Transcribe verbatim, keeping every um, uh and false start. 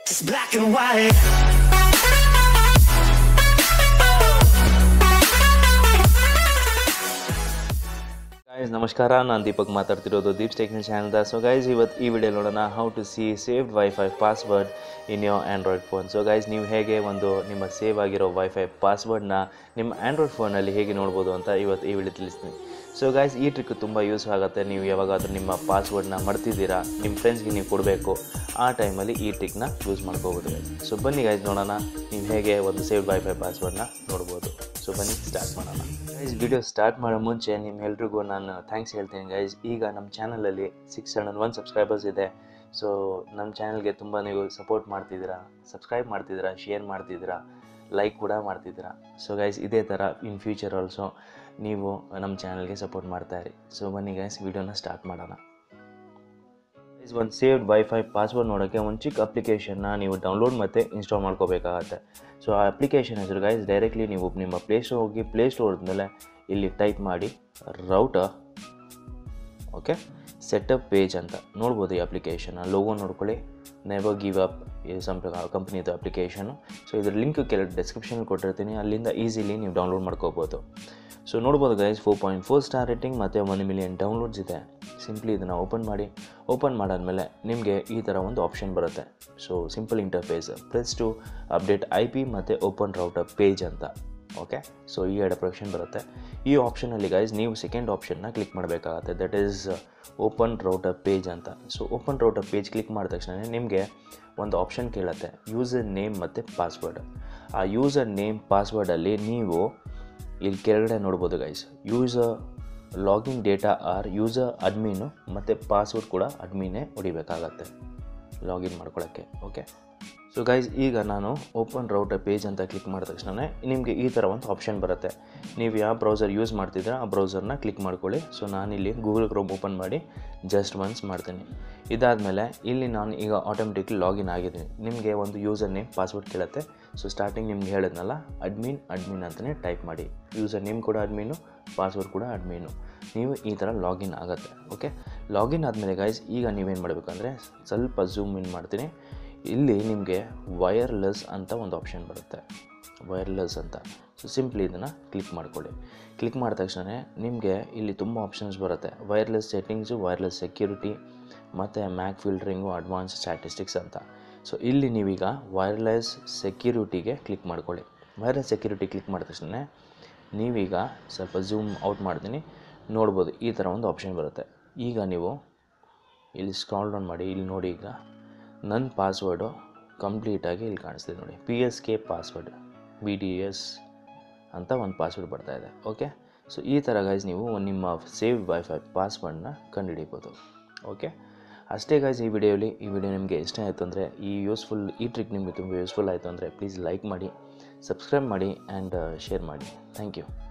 It's black and white. Guys, ನಮಸ್ಕಾರ. ನಾನು ದೀಪಕ್ ಮಾತಾಡ್ತಿರೋದು ದೀಪ್ ಟೆಕ್ನಿಕ್ ಚಾನಲ್ದ. ಸೊ ಗೈಸ್, ಇವತ್ತು ಈ ವಿಡಿಯೋ ನೋಡೋಣ how to see saved WiFi password in your Android phone. So guys, ನೀವು ಹೇಗೆ ಒಂದು ನಿಮ್ಮ ಸೇವ್ ಆಗಿರೋ ವೈಫೈ ಪಾಸ್ವರ್ಡ್ನ ನಿಮ್ಮ ಆ್ಯಂಡ್ರಾಯ್ಡ್ ಫೋನಲ್ಲಿ ಹೇಗೆ ನೋಡ್ಬೋದು ಅಂತ ಇವತ್ತು ಈ ವಿಡಿಯೋ ತಿಳಿಸ್ತೀನಿ. ಸೊ ಗೈಸ್, ಈ ಟ್ರಿಕ್ ತುಂಬ ಯೂಸ್ ಆಗುತ್ತೆ. ನೀವು ಯಾವಾಗಾದರೂ ನಿಮ್ಮ ಪಾಸ್ವರ್ಡ್ನ ಮರ್ತಿದ್ದೀರಾ, ನಿಮ್ಮ ಫ್ರೆಂಡ್ಸ್ಗೆ ನೀವು ಕೊಡಬೇಕು, ಆ ಟೈಮಲ್ಲಿ ಈ ಟ್ರಿಕ್ನ ಯೂಸ್ ಮಾಡ್ಕೋಬೋದು ಗೈಸ್. ಸೊ ಬನ್ನಿ ಗೈಸ್, ನೋಡೋಣ ನೀವು ಹೇಗೆ ಒಂದು ಸೇವ್ಡ್ ವೈಫೈ ಪಾಸ್ವರ್ಡ್ನ ನೋಡ್ಬೋದು. ಸೊ ಬನ್ನಿ ಸ್ಟಾರ್ಟ್ ಮಾಡೋಣ ಗೈಸ್. ವಿಡಿಯೋ ಸ್ಟಾರ್ಟ್ ಮಾಡೋ ಮುಂಚೆ ನಿಮ್ಮೆಲ್ರಿಗೂ ನಾನು ಥ್ಯಾಂಕ್ಸ್ ಹೇಳ್ತೀನಿ ಗೈಸ್. ಈಗ ನಮ್ಮ ಚಾನಲಲ್ಲಿ ಸಿಕ್ಸ್ ಹಂಡ್ರೆಡ್ ಒನ್ ಸಬ್ಸ್ಕ್ರೈಬರ್ಸ್ ಇದೆ. ಸೊ ನಮ್ಮ ಚಾನಲ್ಗೆ ತುಂಬ ನೀವು ಸಪೋರ್ಟ್ ಮಾಡ್ತಿದ್ದೀರಾ, ಸಬ್ಸ್ಕ್ರೈಬ್ ಮಾಡ್ತಿದ್ದೀರಾ, ಶೇರ್ ಮಾಡ್ತಿದ್ದೀರಾ, ಲೈಕ್ ಕೂಡ ಮಾಡ್ತಿದ್ದೀರಾ. ಸೊ ಗೈಸ್, ಇದೇ ಥರ ಇನ್ ಫ್ಯೂಚರ್ ಆಲ್ಸೋ ನೀವು ನಮ್ಮ ಚಾನಲ್ಗೆ ಸಪೋರ್ಟ್ ಮಾಡ್ತಾಯಿರಿ. ಸೊ ಬನ್ನಿ ಗೈಸ್, ವಿಡಿಯೋನ ಸ್ಟಾರ್ಟ್ ಮಾಡೋಣ. ಗೈಸ್, ಒಂದು ಸೇವ್ಡ್ ವೈಫೈ ಪಾಸ್ವರ್ಡ್ ನೋಡೋಕ್ಕೆ ಒಂದು ಚಿಕ್ಕ ಅಪ್ಲಿಕೇಶನ್ನ ನೀವು ಡೌನ್ಲೋಡ್ ಮತ್ತು ಇನ್ಸ್ಟಾಲ್ ಮಾಡ್ಕೋಬೇಕಾಗತ್ತೆ. ಸೊ ಆ ಅಪ್ಲಿಕೇಶನ್ ಹೆಸರು ಗೈಸ್, ಡೈರೆಕ್ಟ್ಲಿ ನೀವು ನಿಮ್ಮ ಪ್ಲೇಸ್ಟೋರ್ ಹೋಗಿ ಪ್ಲೇಸ್ಟೋರ್ ಮೇಲೆ ಇಲ್ಲಿ ಟೈಪ್ ಮಾಡಿ ರೌಟರ್, ಓಕೆ, ಸೆಟಪ್ ಪೇಜ್ ಅಂತ ನೋಡ್ಬೋದು. ಈ ಅಪ್ಲಿಕೇಶನ್ ಲೋಗೋ ನೋಡ್ಕೊಳ್ಳಿ, ನೆವರ್ ಗಿವ್ ಅಪ್ ಸಮ್ ಕಂಪ್ನಿದು ಅಪ್ಲಿಕೇಶನು. ಸೊ ಇದ್ರ ಲಿಂಕ್ ಕೆಲವು ಡಿಸ್ಕ್ರಿಪ್ಷನಲ್ಲಿ ಕೊಟ್ಟಿರ್ತೀನಿ, ಅಲ್ಲಿಂದ ಈಸಿಲಿ ನೀವು ಡೌನ್ಲೋಡ್ ಮಾಡ್ಕೋಬೋದು. ಸೊ ನೋಡ್ಬೋದು guys, four point four star rating ಮತ್ತು ಒನ್ ಮಿಲಿಯನ್ ಡೌನ್ಲೋಡ್ಸ್ ಇದೆ. ಸಿಂಪ್ಲಿ ಇದನ್ನು ಓಪನ್ ಮಾಡಿ. ಓಪನ್ ಮಾಡಾದಮೇಲೆ ನಿಮಗೆ ಈ ಥರ ಒಂದು ಆಪ್ಷನ್ ಬರುತ್ತೆ. So simple interface, press to update I P ಮತ್ತು ಓಪನ್ ರೌಟರ್ ಪೇಜ್ ಅಂತ. ಓಕೆ, ಸೊ ಈ ಎರಡು ಆಪ್ಷನ್ ಬರುತ್ತೆ. ಈ ಆಪ್ಷನಲ್ಲಿ ಗೈಸ್ ನೀವು ಸೆಕೆಂಡ್ ಆಪ್ಷನ್ನ ಕ್ಲಿಕ್ ಮಾಡಬೇಕಾಗತ್ತೆ, that is open router page ಅಂತ. So open router page click ಮಾಡಿದ ತಕ್ಷಣ ನಿಮಗೆ ಒಂದು ಆಪ್ಷನ್ ಕೇಳುತ್ತೆ, ಯೂಸರ್ ನೇಮ್ ಮತ್ತು ಪಾಸ್ವರ್ಡ್. ಆ ಯೂಸರ್ ನೇಮ್ ಪಾಸ್ವರ್ಡಲ್ಲಿ ನೀವು ಇಲ್ಲಿ ಕೆಳಗಡೆ ನೋಡ್ಬೋದು guys, user login data or user admin ಮತ್ತು ಪಾಸ್ವರ್ಡ್ ಕೂಡ ಅಡ್ಮಿನೇ ಹೊಡಿಬೇಕಾಗತ್ತೆ ಲಾಗಿನ್ ಮಾಡ್ಕೊಳ್ಳೋಕ್ಕೆ. ಓಕೆ, ಸೊ ಗೈಸ್, ಈಗ ನಾನು ಓಪನ್ ರೌಟರ್ ಪೇಜ್ ಅಂತ ಕ್ಲಿಕ್ ಮಾಡಿದ ತಕ್ಷಣ ನಿಮಗೆ ಈ ಥರ ಒಂದು ಆಪ್ಷನ್ ಬರುತ್ತೆ. ನೀವು ಯಾವ ಬ್ರೌಸರ್ ಯೂಸ್ ಮಾಡ್ತಿದ್ದೀರಾ ಆ ಬ್ರೌಸರ್ನ ಕ್ಲಿಕ್ ಮಾಡ್ಕೊಳ್ಳಿ. ಸೊ ನಾನಿಲ್ಲಿ ಗೂಗಲ್ ಕ್ರೋಮ್ ಓಪನ್ ಮಾಡಿ ಜಸ್ಟ್ ಒನ್ಸ್ ಮಾಡ್ತೀನಿ. ಇದಾದಮೇಲೆ ಇಲ್ಲಿ ನಾನು ಈಗ ಆಟೋಮೆಟಿಕ್ಲಿ ಲಾಗಿನ್ ಆಗಿದ್ದೀನಿ. ನಿಮಗೆ ಒಂದು ಯೂಸರ್ ನೇಮ್ ಪಾಸ್ವರ್ಡ್ ಕೇಳುತ್ತೆ. ಸೊ ಸ್ಟಾರ್ಟಿಂಗ್ ನಿಮ್ಗೆ ಹೇಳಿದ್ನಲ್ಲ, ಅಡ್ಮಿನ್ ಅಡ್ಮಿನ್ ಅಂತಲೇ ಟೈಪ್ ಮಾಡಿ. ಯೂಸರ್ ನೇಮ್ ಕೂಡ ಅಡ್ಮಿನು, ಪಾಸ್ವರ್ಡ್ ಕೂಡ ಅಡ್ಮಿನು. ನೀವು ಈ ಥರ ಲಾಗಿನ್ ಆಗುತ್ತೆ. ಓಕೆ, ಲಾಗಿನ್ ಆದಮೇಲೆ ಗೈಸ್, ಈಗ ನೀವೇನು ಮಾಡಬೇಕಂದ್ರೆ ಸ್ವಲ್ಪ ಝೂಮ್ ಇನ್ ಮಾಡ್ತೀನಿ. ಇಲ್ಲಿ ನಿಮಗೆ ವೈರ್ಲೆಸ್ ಅಂತ ಒಂದು ಆಪ್ಷನ್ ಬರುತ್ತೆ, ವೈರ್ಲೆಸ್ ಅಂತ. ಸೊ ಸಿಂಪ್ಲಿ ಇದನ್ನು ಕ್ಲಿಕ್ ಮಾಡ್ಕೊಳ್ಳಿ. ಕ್ಲಿಕ್ ಮಾಡಿದ ತಕ್ಷಣ ನಿಮಗೆ ಇಲ್ಲಿ ತುಂಬ ಆಪ್ಷನ್ಸ್ ಬರುತ್ತೆ. ವೈರ್ಲೆಸ್ ಸೆಟ್ಟಿಂಗ್ಸು, ವೈರ್ಲೆಸ್ ಸೆಕ್ಯೂರಿಟಿ ಮತ್ತು ಮ್ಯಾಕ್ ಫಿಲ್ಟ್ರಿಂಗು, ಅಡ್ವಾನ್ಸ್ ಸ್ಟ್ಯಾಟಿಸ್ಟಿಕ್ಸ್ ಅಂತ. ಸೊ ಇಲ್ಲಿ ನೀವೀಗ ವೈರ್ಲೆಸ್ ಸೆಕ್ಯೂರಿಟಿಗೆ ಕ್ಲಿಕ್ ಮಾಡ್ಕೊಳ್ಳಿ. ವೈರ್ಲೆಸ್ ಸೆಕ್ಯೂರಿಟಿ ಕ್ಲಿಕ್ ಮಾಡಿದ ತಕ್ಷಣ ನೀವೀಗ ಸ್ವಲ್ಪ ಝೂಮ್ ಔಟ್ ಮಾಡ್ತೀನಿ, ನೋಡ್ಬೋದು ಈ ಥರ ಒಂದು ಆಪ್ಷನ್ ಬರುತ್ತೆ. ಈಗ ನೀವು ಇಲ್ಲಿ ಸ್ಕ್ರಾಲ್ ಡೌನ್ ಮಾಡಿ, ಇಲ್ಲಿ ನೋಡಿ, ಈಗ ನನ್ನ ಪಾಸ್ವರ್ಡು ಕಂಪ್ಲೀಟಾಗಿ ಇಲ್ಲಿ ಕಾಣಿಸ್ತಿದೆ ನೋಡಿ, P S K password B D S ಅಂತ ಒಂದು ಪಾಸ್ವರ್ಡ್ ಬರ್ತಾಯಿದೆ. ಓಕೆ, ಸೊ ಈ ಥರ ಗೈಸ್ ನೀವು ನಿಮ್ಮ ಸೇವ್ ವೈಫೈ ಪಾಸ್ವರ್ಡನ್ನ ಕಂಡುಹಿಡಿಬೋದು. ಓಕೆ, ಅಷ್ಟೇ ಗೈಸ್ ಈ ವಿಡಿಯೋಲಿ. ಈ ವಿಡಿಯೋ ನಿಮಗೆ ಇಷ್ಟ ಆಯಿತು ಅಂದರೆ, ಈ ಯೂಸ್ಫುಲ್ ಈ ಟ್ರಿಕ್ ನಿಮಗೆ ತುಂಬ ಯೂಸ್ಫುಲ್ ಆಯಿತು ಅಂದರೆ ಪ್ಲೀಸ್ ಲೈಕ್ ಮಾಡಿ, ಸಬ್ಸ್ಕ್ರೈಬ್ ಮಾಡಿ ಆ್ಯಂಡ್ ಶೇರ್ ಮಾಡಿ. Thank you.